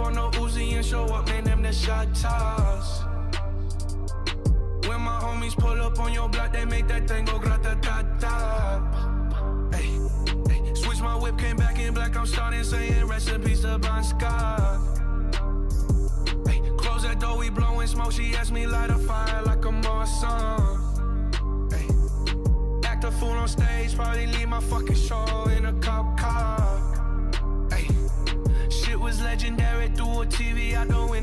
on the Uzi and show up, man, them the shot toss. When my homies pull up on your block, they make that thing go grata-ta-ta. Ay, ay, switch my whip, came back in black, I'm starting saying recipes to Bon Scott. Ay, close that door, we blowing smoke, she asked me light a fire like a Marsan. Ay, act a fool on stage, probably leave my fucking show in a cop car. Ay, shit was legendary through a TV out the window.